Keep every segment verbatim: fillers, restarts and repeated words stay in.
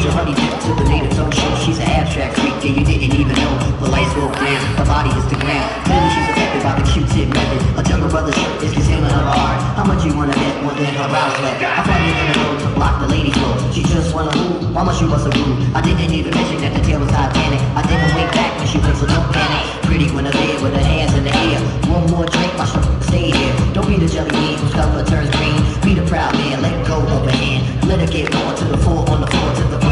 your honey dip to the native tongue show. She's an abstract freak, yeah, you didn't even know. The lights go down, her body is the ground. Clearly she's affected by the Q-tip method. A jungle brother's ship is consuming her heart. How much you wanna bet more than her brows left? I find it in the road to block the ladies' flow. She just wanna move, why must you bust a groove? I didn't even mention that the tail was Titanic. I didn't wink back when she went, so don't panic. Pretty Guinevere with her hands in the air. One more drink, my shrimp stay here. Don't be the jelly bean whose color turns green. Be the proud man, let go of her hand. Let her get more to the floor, on the floor, to the floor.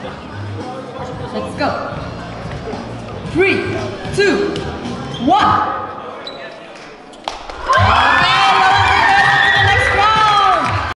Let's go. Three, two, one.